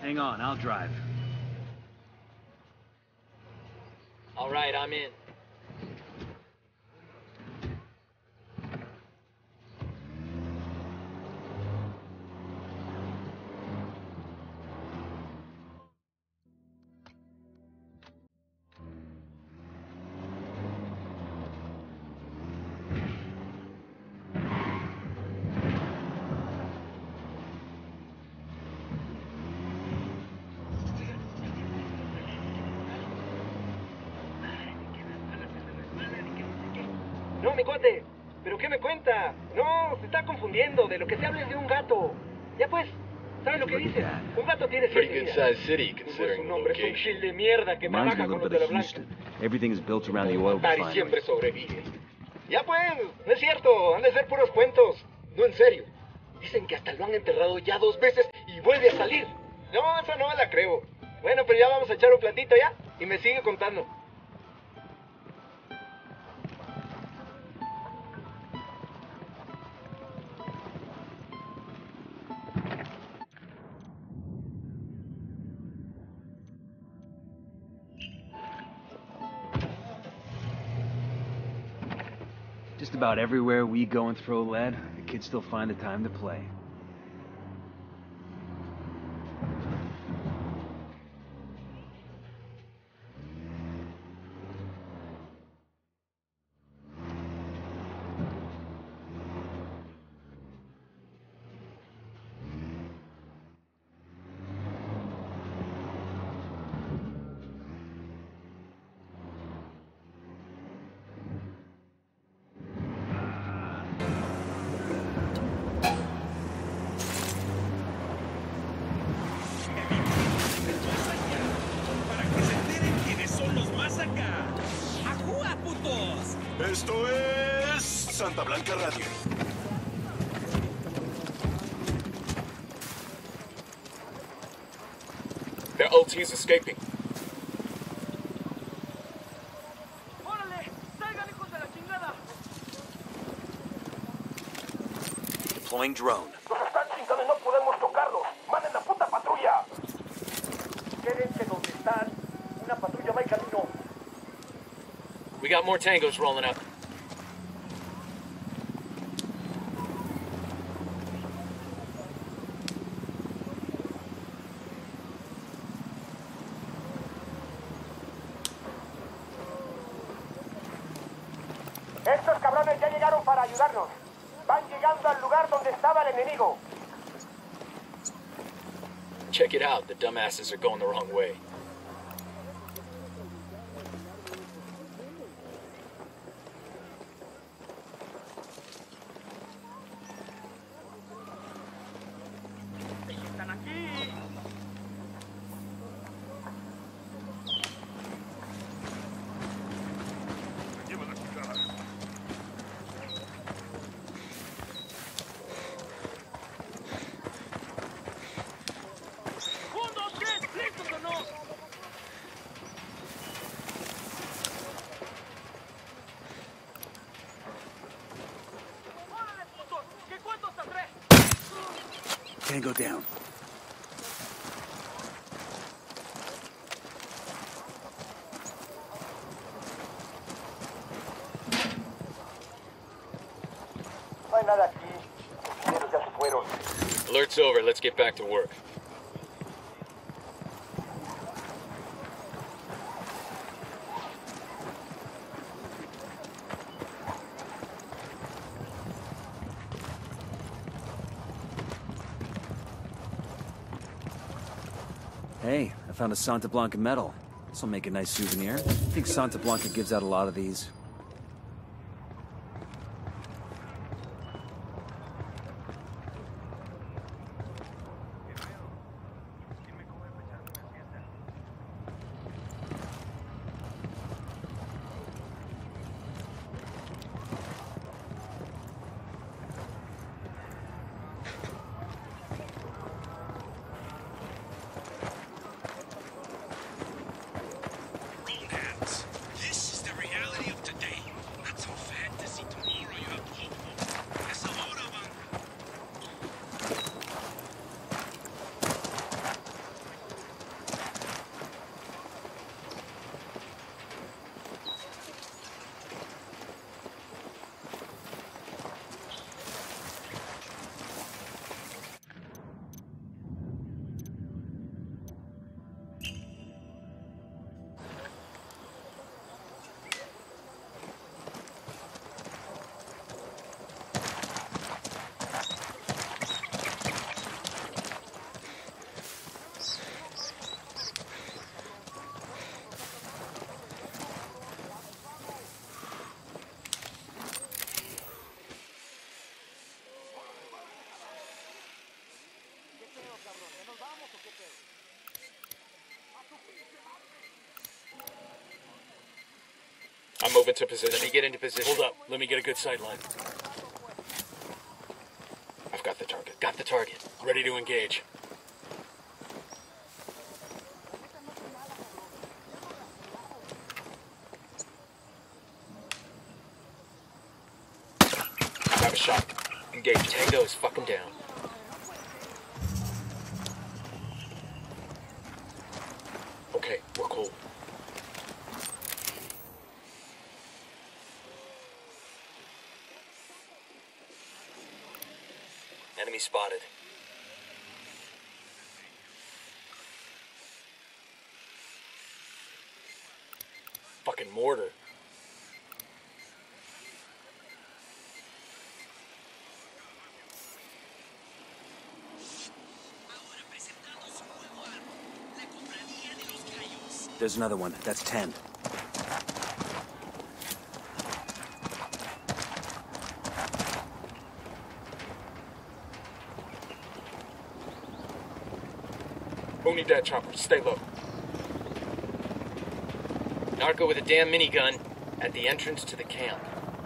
Hang on, I'll drive. All right, I'm in. No, mi cuate, ¿pero qué me cuenta? No, se está confundiendo. De lo que se habla es de un gato. Ya pues, ¿sabes lo que dice? Un gato tiene Pretty 7 good vidas. sized city Pues considering su the nombre es un location. gil de mierda que Reminds me trabaja a con little los bit de la of Blanca. Houston. Everything is built around the oil Matar y refineries. siempre sobrevive. Ya pues, no es cierto, han de ser puros cuentos. No, en serio. Dicen que hasta lo han enterrado ya 2 veces y vuelve a salir. No, esa no me la creo. Bueno, pero ya vamos a echar un platito ya y me sigue contando. Just about everywhere we go and throw lead, the kids still find the time to play. Esto es Santa Blanca Radio. Their OT's escaping. ¡Órale! ¡Salgan, hijos de la chingada! Deploying drone. ¡Nos están chingando y no podemos tocarlos! ¡Manden la puta patrulla! Quédense donde están. Una patrulla va en camino. We got more tangos rolling up. Estos cabrones ya llegaron para ayudarnos. Van llegando al lugar donde estaba el enemigo. Check it out, the dumbasses are going the wrong way. Están aquí. ¿Listos o no? ¡Órale, putos! ¿Qué cuento hasta 3? Tango down. No hay nada aquí. Los chilenos ya se fueron. Alert's over, let's get back to work. Hey, I found a Santa Blanca medal. This'll make a nice souvenir. I think Santa Blanca gives out a lot of these. This is the reality of today. Move into position. Let me get into position. Hold up. Let me get a good sight line. I've got the target. Got the target. Ready to engage. I have a shot. Engage. Tango is fucking down. Okay, we're cool. Enemy spotted. Fucking mortar. There's another one. That's 10. Unidad chopper. Stay low. Narco with a damn minigun at the entrance to the camp.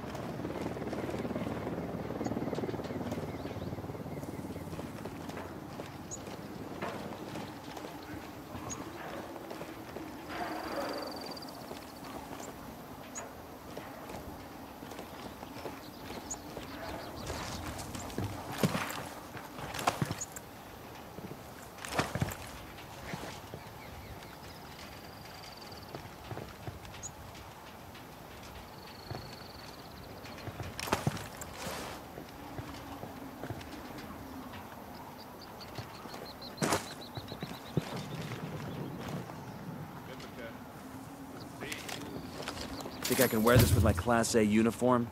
Think I can wear this with my Class A uniform?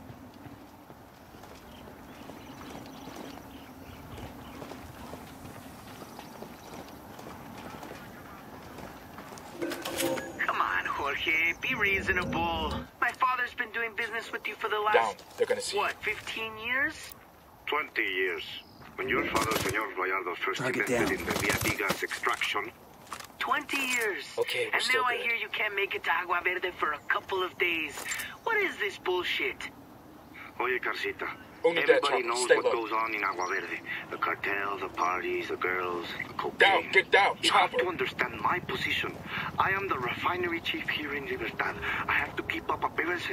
Come on, Jorge, be reasonable. My father's been doing business with you for the last... Down. They're gonna see What, 15 years? 20 years. When your father, Senor Gallardo, first Target invested down. in the Viatigas extraction, 20 years. Okay, we're and still now I good. hear you can't make it to Agua Verde for a couple of days. What is this bullshit? Oye, Carcita, Unidad everybody chopper. knows Stay what low. goes on in Agua Verde. The cartel, the parties, the girls, the cocaine. Down. Get down. You have Chopper. to understand my position. I am the refinery chief here in Libertad. I have to keep up appearances.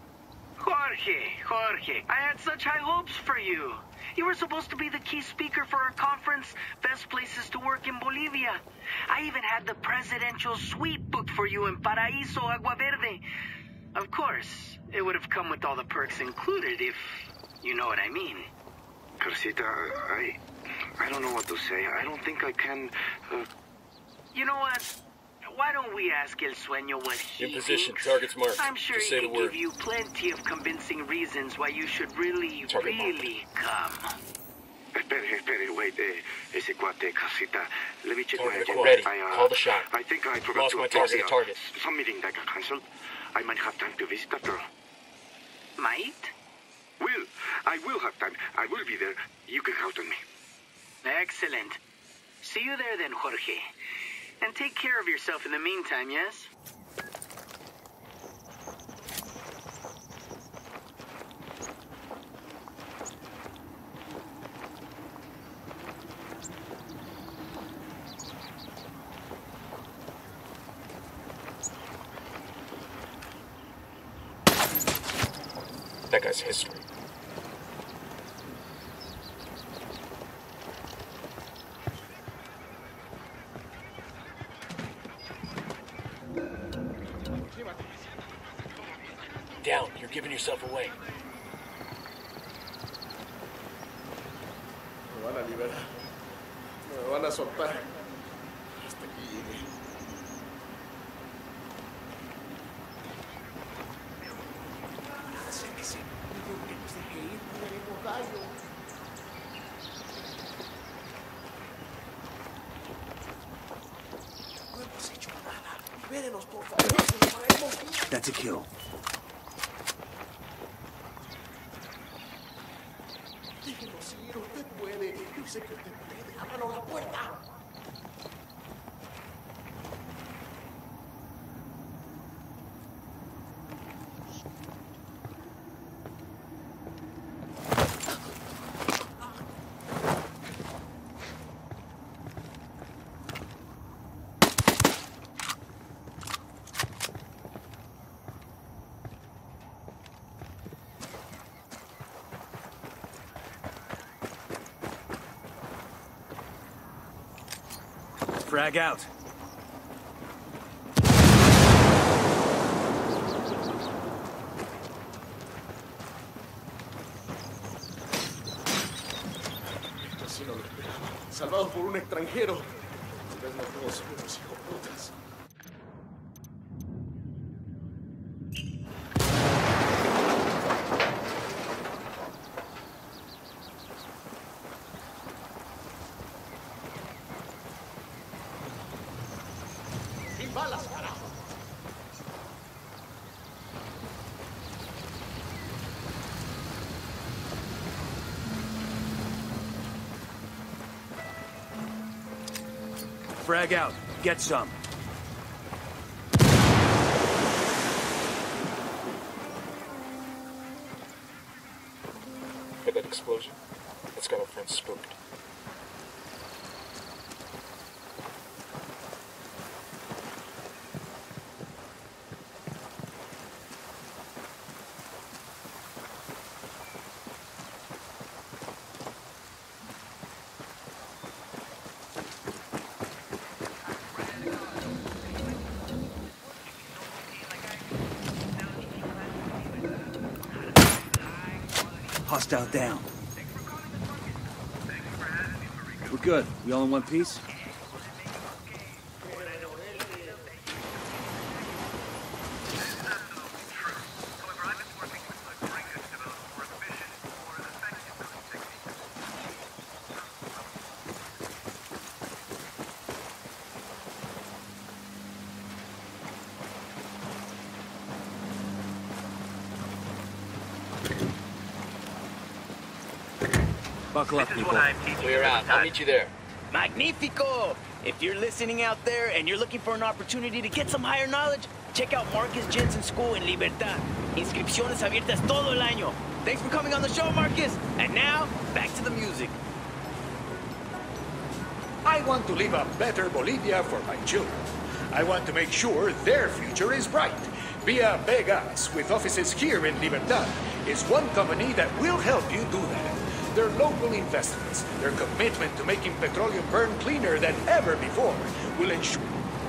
Jorge, I had such high hopes for you. You were supposed to be the key speaker for our conference, Best Places to Work in Bolivia. I even had the presidential suite booked for you in Paraíso, Agua Verde. Of course, it would have come with all the perks included if you know what I mean. Carcita, I don't know what to say. I don't think I can... You know what? Why don't we ask El Sueño what he In position. thinks? Target's marked. I'm sure Just he say the can word. give you plenty of convincing reasons why you should really Target marked. come. Espere, wait. Ese cuate, Carcita. Let me check my Target agenda. ready. I, Call the shot. I think I forgot Lost to my update target. Target. some meeting that got cancelled. I might have time to visit that girl. Might? I will have time. I will be there. You can count on me. Excellent. See you there then, Jorge. And take care of yourself in the meantime, yes? That guy's history. Down. You're giving yourself away. Me van a liberar. Me van a soltar. Hasta aquí llegué. Acérquese. Digo que nos deje ir. No haremos daño. No hemos hecho nada. Libérenos, por favor. Nos haremos ir. That's a kill. Déjenos ir. Usted puede. Yo sé que usted puede. Ábranos la puerta. Frag out. Así no lo esperaba. Salvado por un extranjero. Tal vez no todos somos hijoputas. Sin balas, carajo. Frag out. Get some. Heard that explosion? It's got our friends spooked. Hostile down. We're good. We all in one piece? Buckle up, people. We're out. I'll meet you there. Magnifico! If you're listening out there and you're looking for an opportunity to get some higher knowledge, check out Marcus Jensen School in Libertad. Inscripciones abiertas todo el año. Thanks for coming on the show, Marcus. And now, back to the music. I want to leave a better Bolivia for my children. I want to make sure their future is bright. Via Vegas, with offices here in Libertad, is one company that will help you do that. Their local investments, their commitment to making petroleum burn cleaner than ever before, will ensure...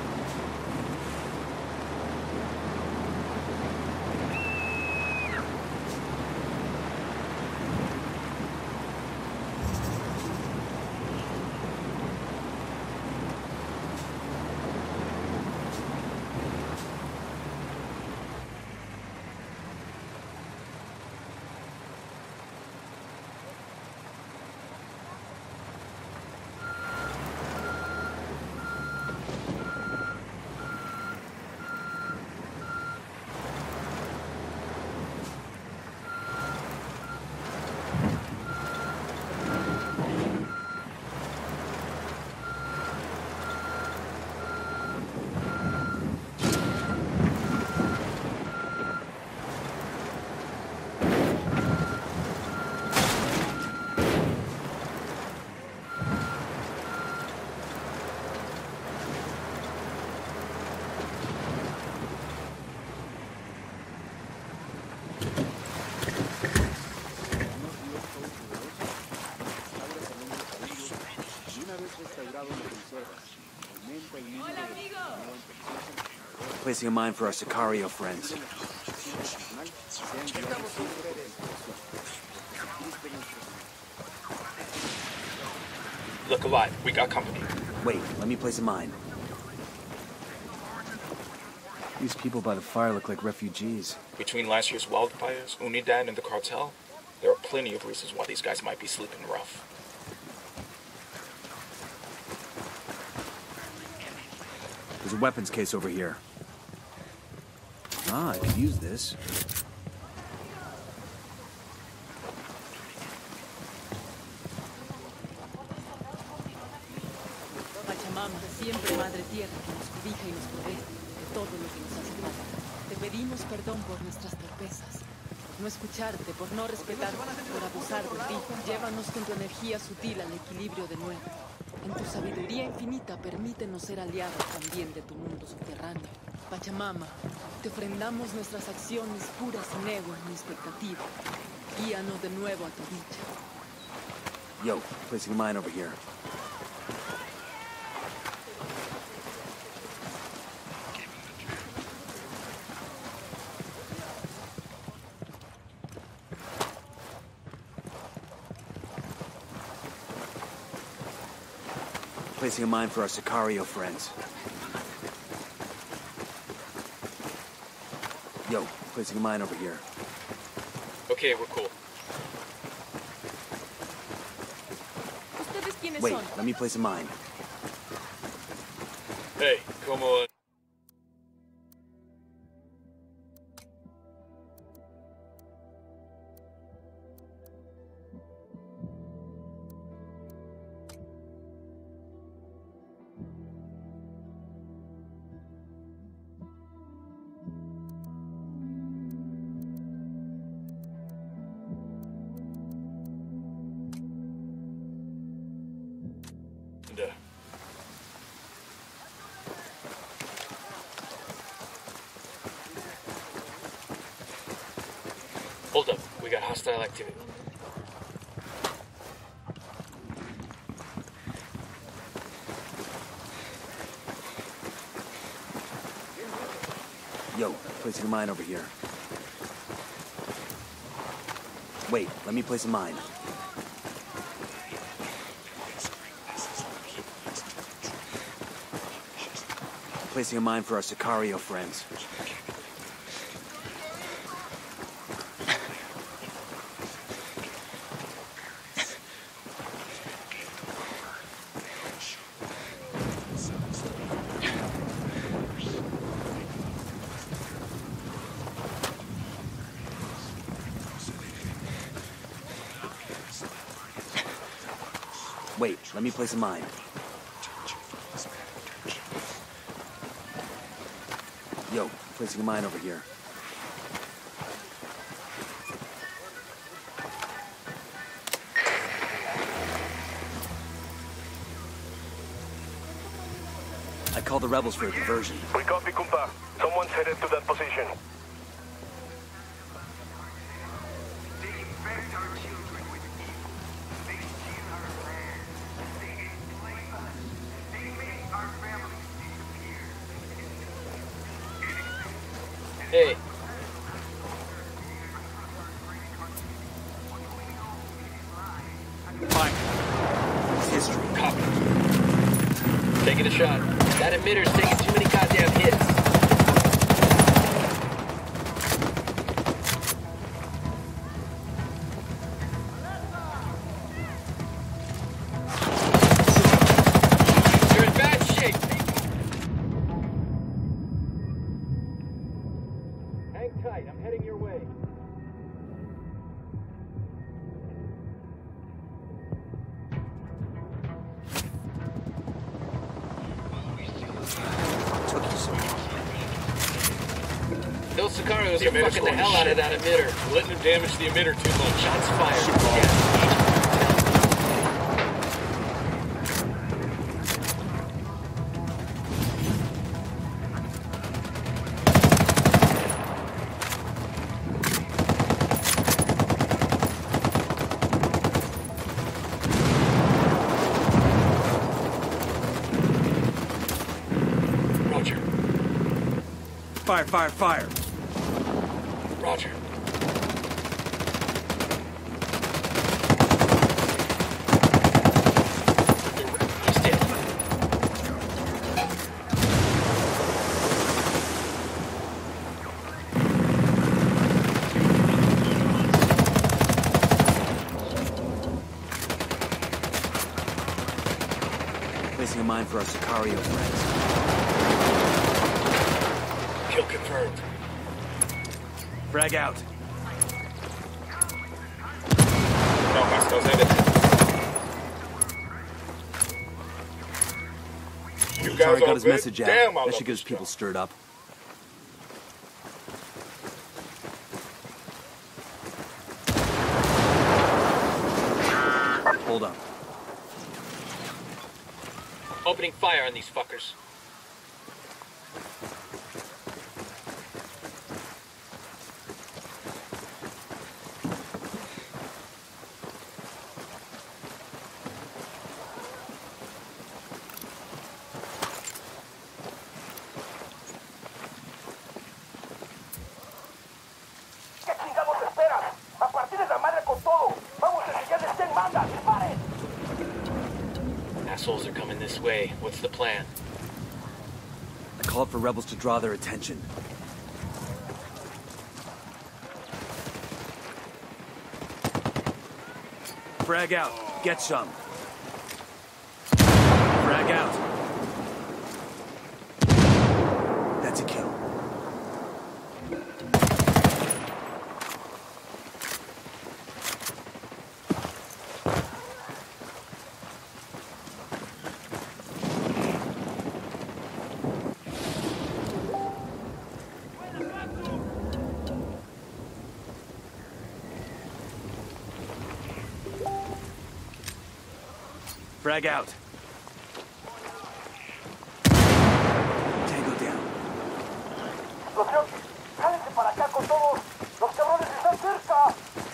Placing a mine for our Sicario friends. Look alive. We got company. Wait, let me place a mine. These people by the fire look like refugees. Between last year's wildfires, Unidad, and the cartel, there are plenty of reasons why these guys might be sleeping rough. There's a weapons case over here. Ah, I could use this. Pachamama, siempre Madre Tierra, que nos cobija y nos provee de todo lo que nos hace falta. Te pedimos perdón por nuestras torpezas, por no escucharte, por no respetarte, por abusar de ti. Llévanos con tu energía sutil al equilibrio de nuevo. En tu sabiduría infinita, permítenos ser aliados también de tu mundo subterráneo. Pachamama, te ofrendamos nuestras acciones puras sin ego ni expectativa. Guíanos de nuevo a tu dicha. Yo, placing a mine over here. Placing a mine for our Sicario friends. Yo, placing a mine over here. Okay, we're cool. ¿Ustedes quiénes Wait, son? let me place a mine. Hey, come on. Hold up, we got hostile activity. Yo, placing a mine over here. Wait, let me place a mine. Placing a mine for our Sicario friends. Wait, let me place a mine. Yo, placing a mine over here. I called the rebels for a diversion. We copy, Kumpa. Someone's headed to that position. Hey. Fine. It's history. Copy. Taking a shot. That emitter's taking too many goddamn hits. You're in bad shape. Hang tight, I'm heading your way. Took you so long. Those Sicarios are fucking the hell out of that emitter. Letting him damage the emitter too much. Shots fired. Roger. Fire, fire, fire. Roger. He's dead. Placing a mine for our Sicario friends. Kill confirmed. Frag out. No, hostiles headed. You guys Sorry, all got his good? message out. Damn, I That love should get this his people stuff. stirred up. Hold up. Opening fire on these fuckers. ¿Qué chingados esperas? A partir de la madre con todo. Vamos a enseñarles quién manda. ¡Disparen! assholes are coming this way. What's the plan? I called for rebels to draw their attention. Frag out. Get some. Frag out. That's a kill. Frag out. Tango down. ¡Explosión! ¡Jálense para acá con todos! ¡Los cabrones están cerca!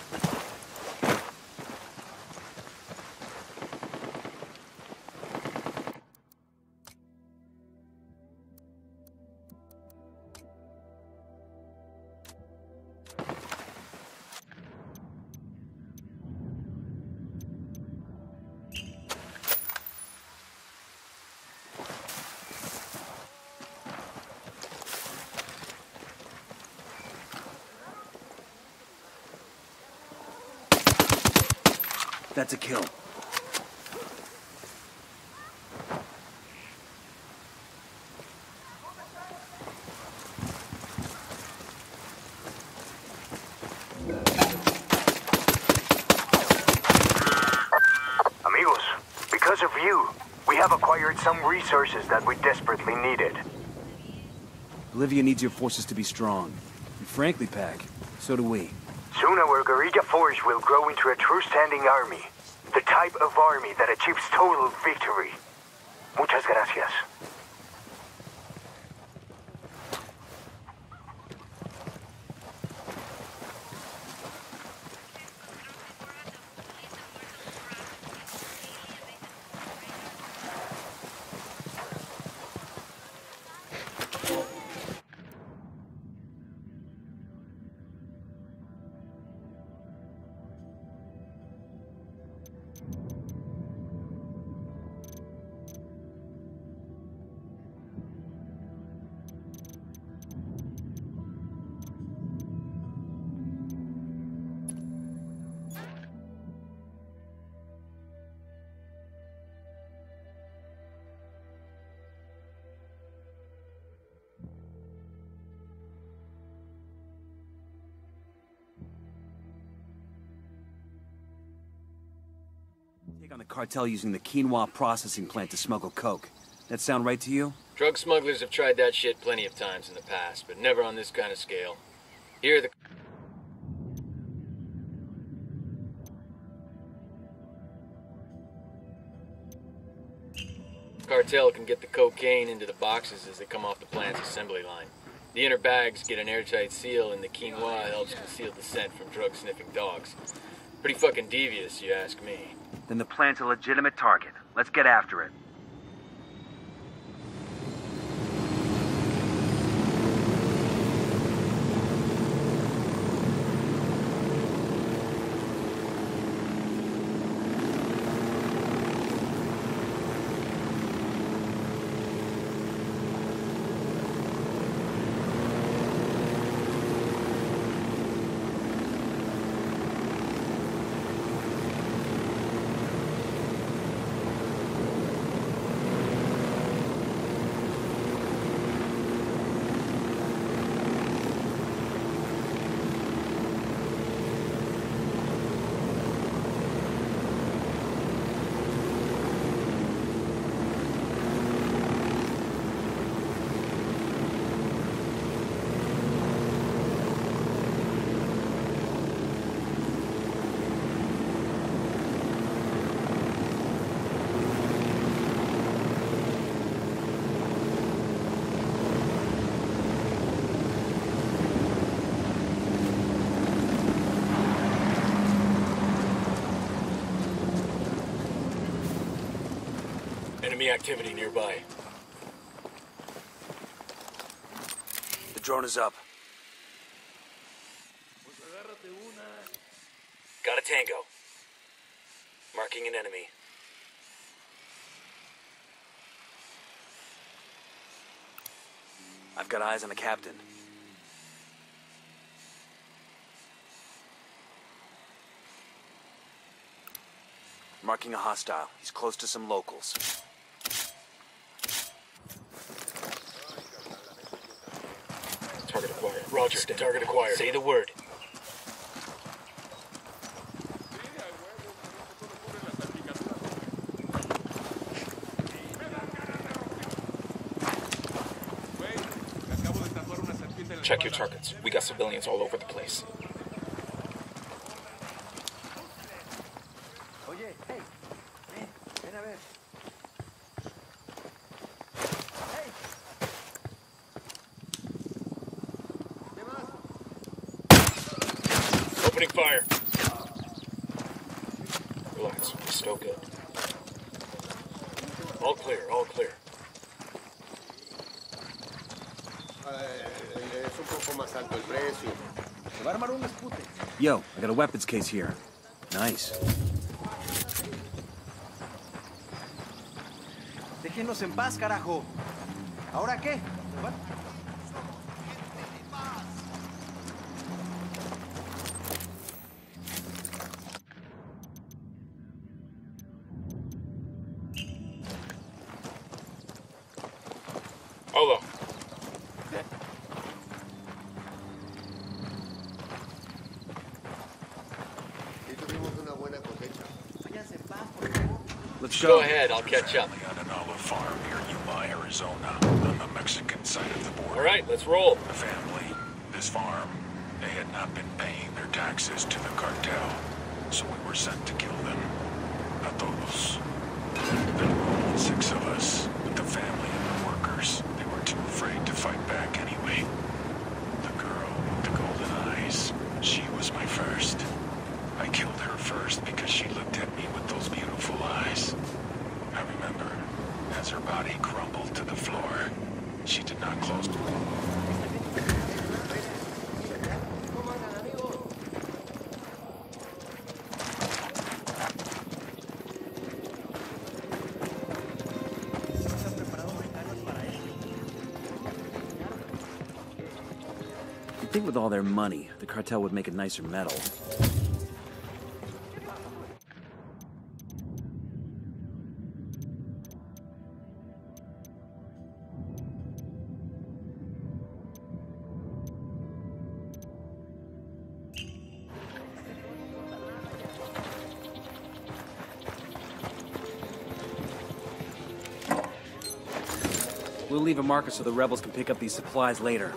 That's a kill. Amigos, because of you, we have acquired some resources that we desperately needed. Bolivia needs your forces to be strong. And frankly, Pac, so do we. Soon our guerrilla force will grow into a true standing army. The type of army that achieves total victory. Muchas gracias. Take on the cartel using the quinoa processing plant to smuggle coke. That sound right to you? Drug smugglers have tried that shit plenty of times in the past, but never on this kind of scale. Here, the cartel can get the cocaine into the boxes as they come off the plant's assembly line. The inner bags get an airtight seal, and the quinoa helps conceal the scent from drug-sniffing dogs. Pretty fucking devious, you ask me. Then the plant's a legitimate target. Let's get after it. Enemy activity nearby. The drone is up. Got a tango. Marking an enemy. I've got eyes on the captain. Marking a hostile. He's close to some locals. Target acquired. Roger, target acquired. Say the word. Check your targets. We got civilians all over the place. Oye, hey, ven a ver. Hey. ¿Qué más? Opening fire. Relax, we're still good. All clear, all clear. Es un poco más alto el precio. Se va a armar un dispute. Yo, I got a weapons case here. Nice. Déjenos en paz, carajo. ¿Ahora qué? What? Olo. Let's go ahead, I'll catch up. On an olive farm near Yuma, Arizona, on the Mexican side of the border. All right, let's roll. The family, this farm, they had not been paying their taxes to the cartel, so we were sent to kill them. A todos. There were only 6 of us, with the family and the workers. They were too afraid to fight back anyway. The girl with the golden eyes, she was my first. I killed her first because she looked at me with those beautiful eyes. I remember, as her body crumbled to the floor, she did not close. You'd think with all their money, the cartel would make a nicer metal. We'll leave a marker so the rebels can pick up these supplies later.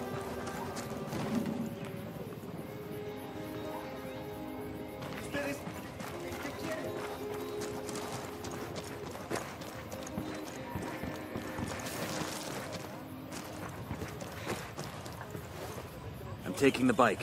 I'm taking the bike.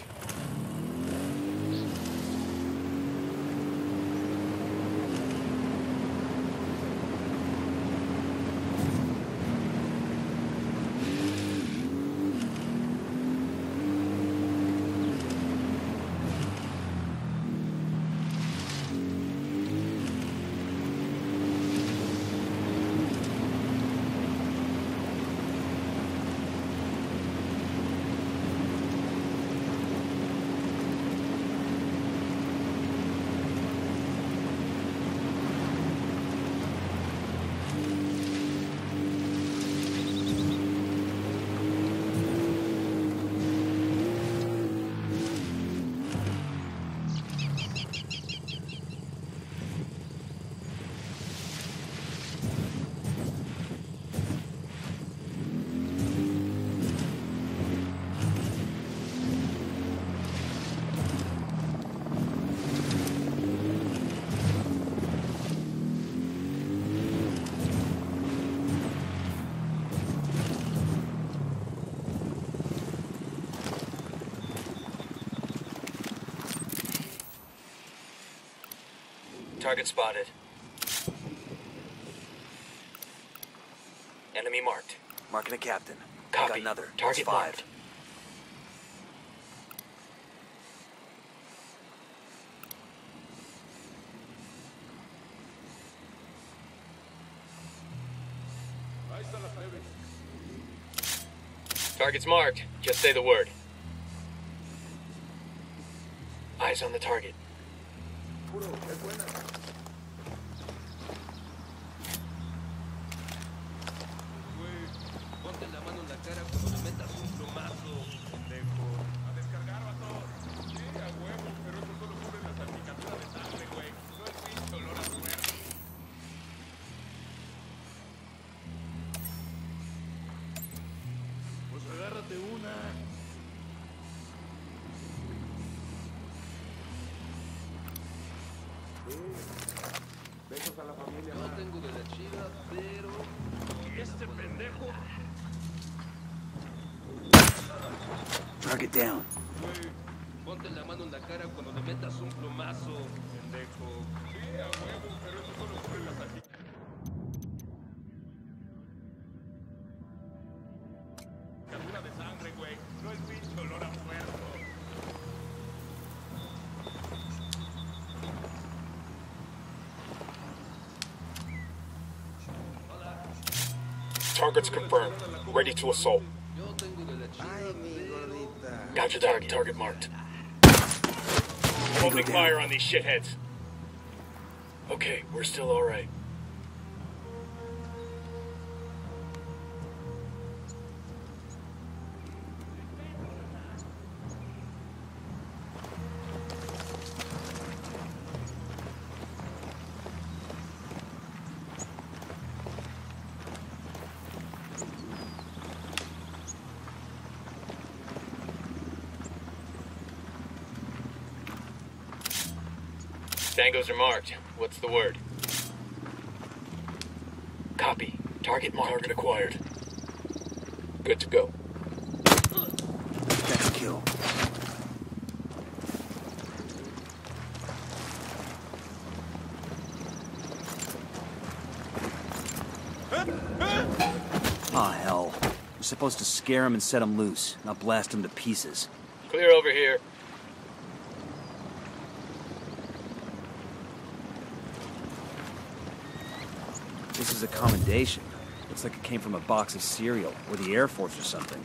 Target spotted. Enemy marked. Marking a captain. Copy. Got another. Target That's 5. marked. Target's marked. Just say the word. Eyes on the target. Besos a la familia. No tengo de la chida, pero este pendejo. Target down. Ponte la mano en la cara cuando le metas un plomazo, pendejo. Sí, a huevo, pero eso solo ocurre en las articulaciones. Captura de sangre, güey. No es pinche olor a muerto. Target's confirmed. Ready to assault. Got your target. Target marked. Opening fire on these shitheads. Okay, we're still alright. Tangos are marked. What's the word? Copy. Target marked. Target acquired. Good to go. That's a kill. Ah, hell. We're supposed to scare him and set him loose, not blast him to pieces. Clear over here. This is a commendation. Looks like it came from a box of cereal, or the Air Force or something.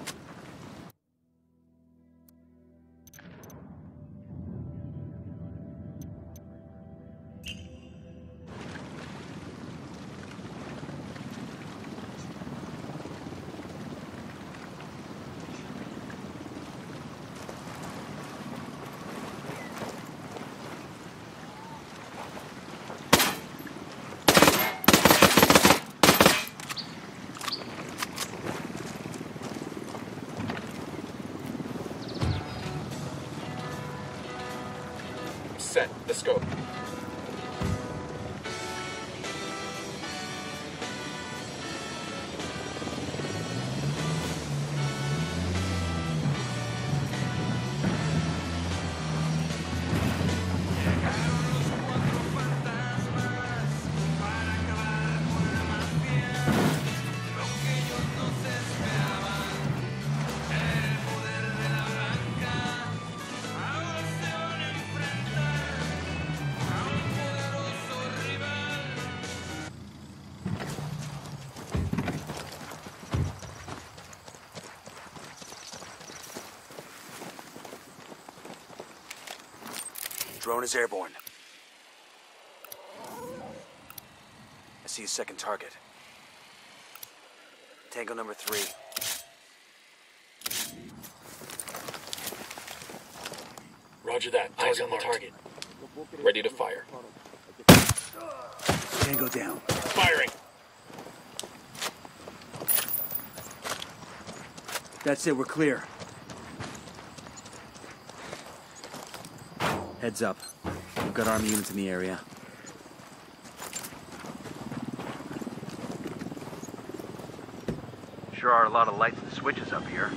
Set. Let's go. Drone is airborne. I see a second target. Tango number 3. Roger that. Eyes on the target. Ready to fire. Tango down. Firing. That's it, we're clear. Heads up. We've got army units in the area. Sure are a lot of lights and switches up here.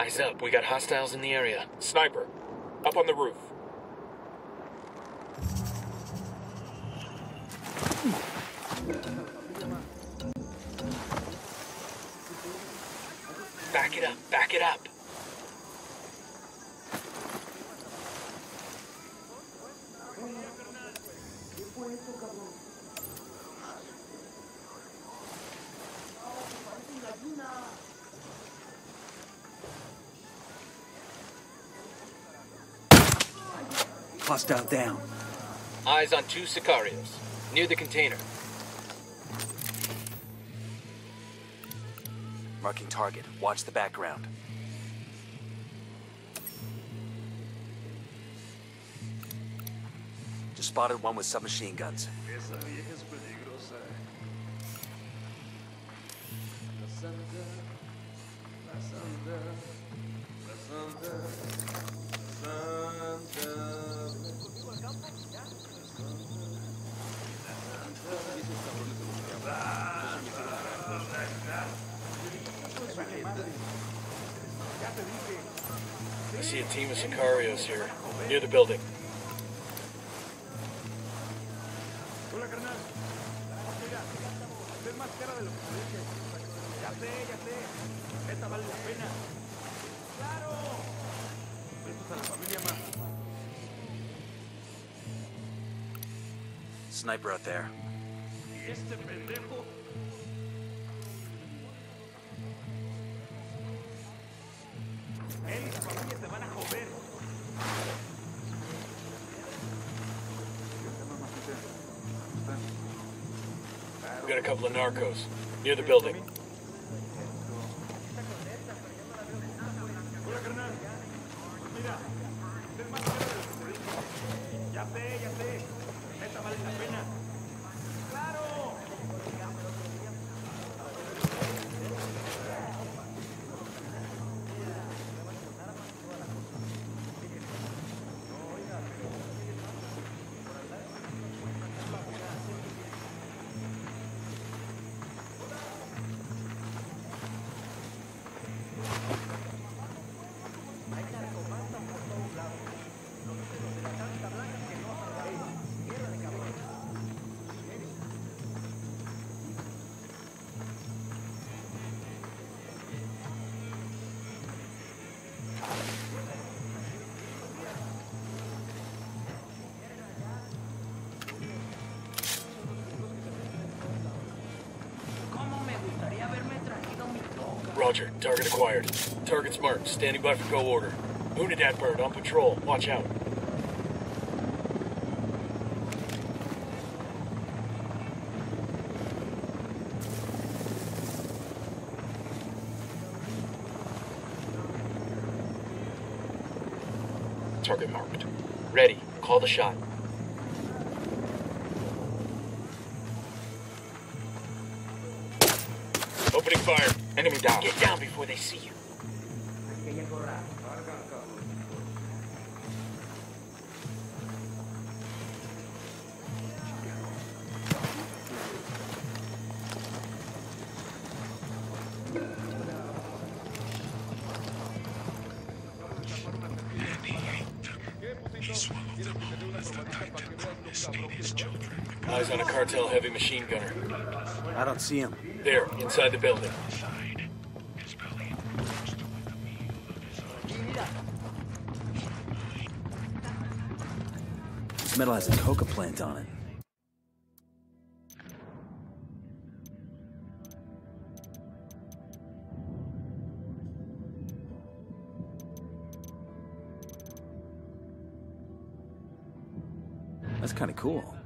Eyes up, we got hostiles in the area. Sniper, up on the roof. Back it up, back it up. Hostile down. Eyes on 2 Sicarios, near the container. Marking target. Watch the background. Just spotted one with submachine guns. I see a team of Sicarios here, near the building. Sniper out there. We got a couple of narcos, near the building. Roger, target acquired. Target's marked, standing by for go order. Unidad bird on patrol, watch out. Target marked. Ready, call the shot. Opening fire. Enemy down. Get down before they see you. He swallowed them all as the Titan promised in his children. Eyes on a cartel heavy machine gunner. I don't see him. There, inside the building. This metal has a coca plant on it. That's kind of cool.